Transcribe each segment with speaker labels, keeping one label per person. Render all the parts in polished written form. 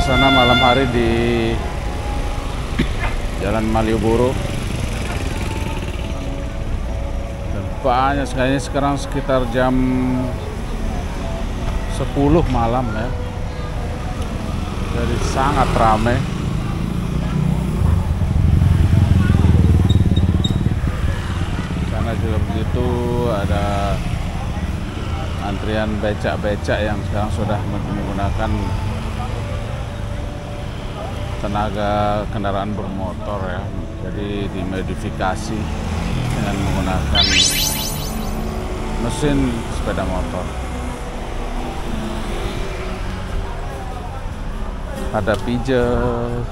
Speaker 1: suasana malam hari di Jalan Malioboro. Dan banyak sekali, sekarang sekitar jam 10 malam ya. Jadi sangat ramai. Sana juga begitu, ada antrian becak-becak yang sekarang sudah menggunakan tenaga kendaraan bermotor ya. Jadi dimodifikasi dengan menggunakan mesin sepeda motor. Ada pijat,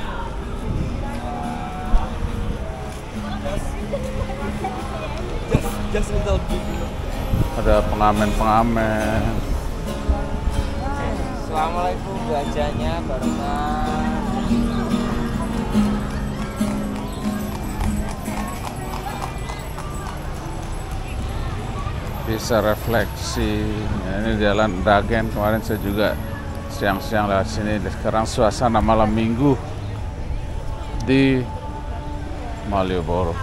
Speaker 1: ada pengamen-pengamen.
Speaker 2: Assalamualaikum, gajahnya barengan.
Speaker 1: Bisa refleksi. Ya, ini jalan Dagen, kemarin saya juga siang-siang lewat sini. Sekarang suasana malam minggu di Malioboro.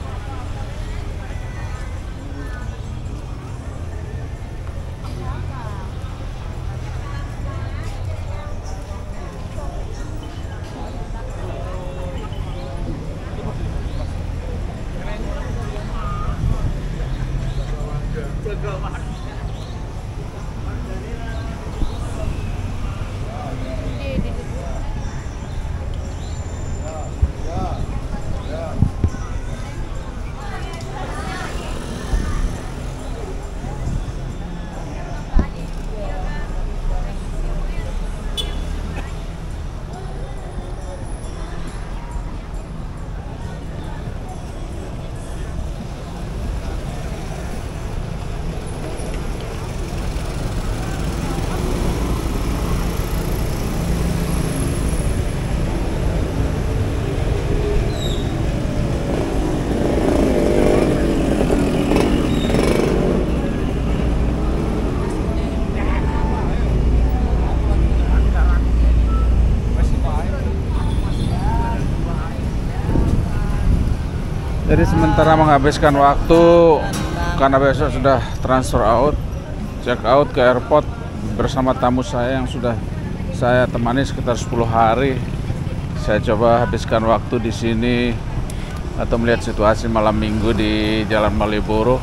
Speaker 1: Jadi sementara menghabiskan waktu karena besok sudah transfer out, check out ke airport bersama tamu saya yang sudah saya temani sekitar 10 hari. Saya coba habiskan waktu di sini atau melihat situasi malam minggu di Jalan Malioboro.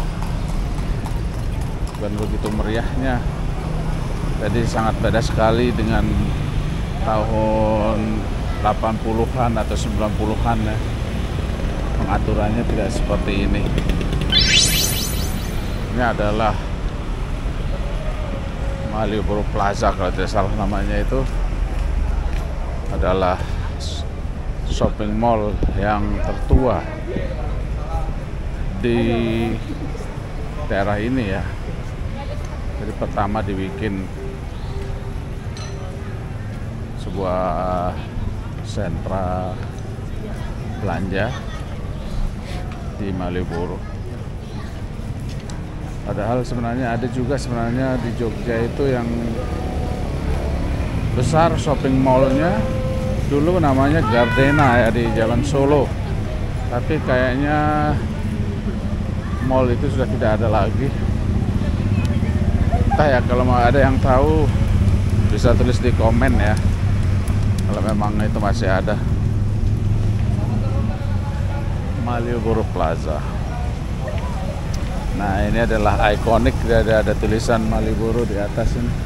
Speaker 1: Dan begitu meriahnya. Jadi sangat beda sekali dengan tahun 80-an atau 90-an ya. Pengaturannya tidak seperti ini. Ini adalah Malioboro Plaza kalau tidak salah namanya, itu adalah shopping mall yang tertua di daerah ini ya. Jadi pertama dibikin sebuah sentra belanja di Malioboro. Padahal sebenarnya ada juga sebenarnya di Jogja itu yang besar shopping mallnya, dulu namanya Gardena ya, di Jalan Solo. Tapi kayaknya mall itu sudah tidak ada lagi. Entah ya, kalau mau ada yang tahu bisa tulis di komen ya, kalau memang itu masih ada. Malioboro Plaza. Nah, ini adalah ikonik, ada tulisan Malioboro di atas ini.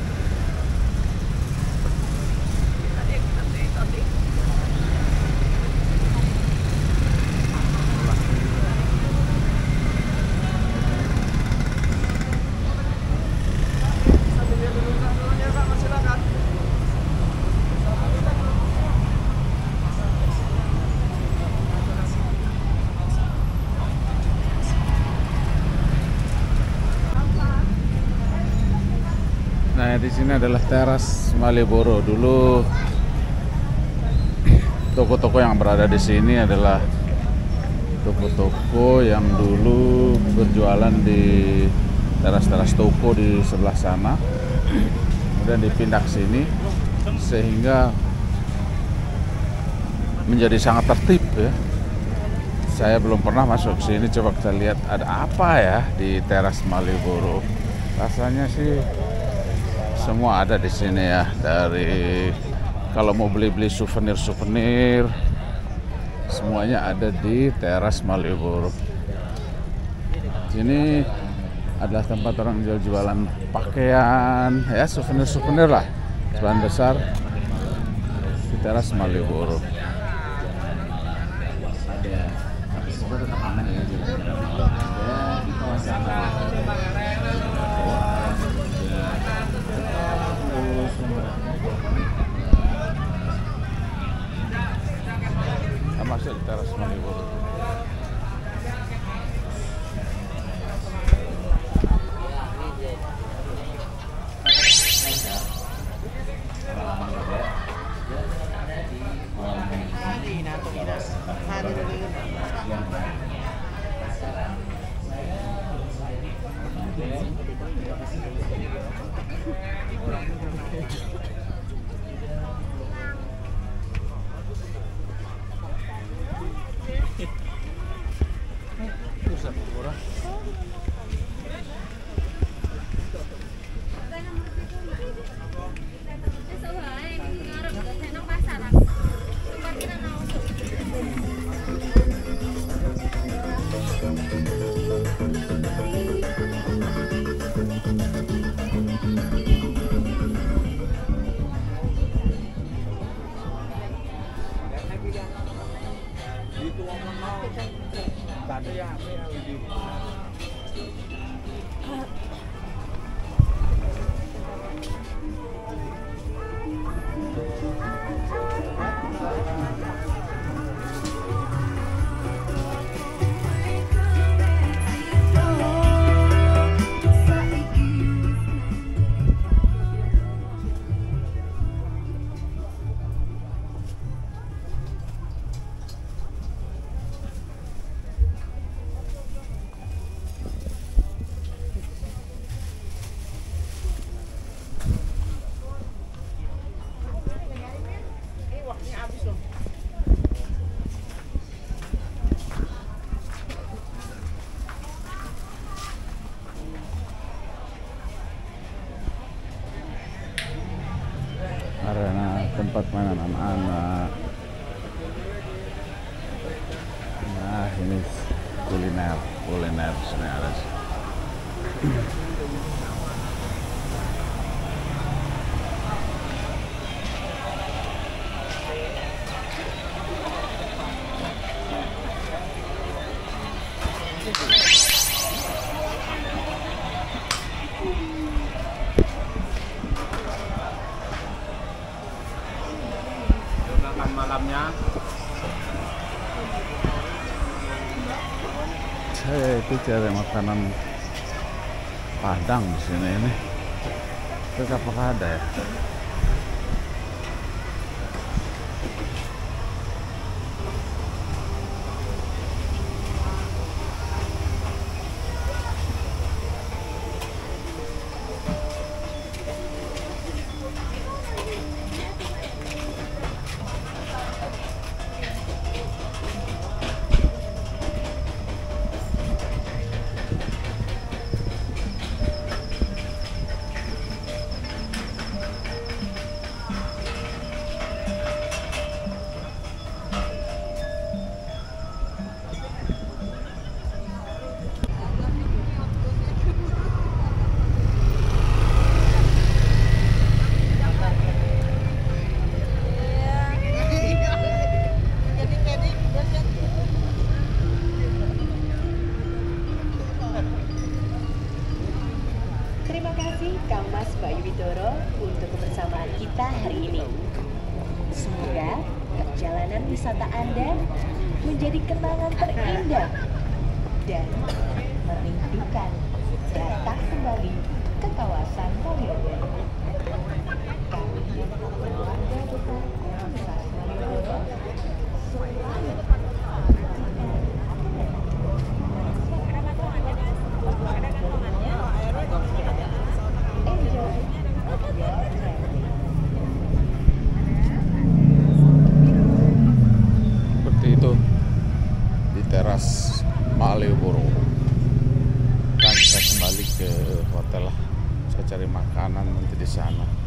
Speaker 1: Nah, di sini adalah teras Malioboro. Dulu toko-toko yang berada di sini adalah toko-toko yang dulu berjualan di teras-teras toko di sebelah sana. Kemudian dipindah ke sini sehingga menjadi sangat tertib ya. Saya belum pernah masuk ke sini, coba kita lihat ada apa ya di teras Malioboro. Rasanya sih semua ada di sini ya, dari kalau mau beli-beli souvenir-souvenir semuanya ada di teras Malioboro. Sini adalah tempat orang jual-jualan pakaian ya, souvenir-souvenir lah, sebagian besar di teras Malioboro. Ada tetap aman ya, di kawasan masuk di teras Malioboro. Arena tempat mainan anak-anak. Nah, ini kuliner sini ada.
Speaker 2: Malamnya
Speaker 1: Saya itu cari makanan Padang di sini ini. Terus apakah ada ya?
Speaker 3: Mas Bayu Widoro untuk kebersamaan kita hari ini. Semoga perjalanan wisata Anda menjadi kenangan terindah dan merindukan datang kembali ke kawasan Malioboro. Kami keluarga besar Universitas Malioboro selalu
Speaker 1: kita lah. Saya cari makanan nanti di sana.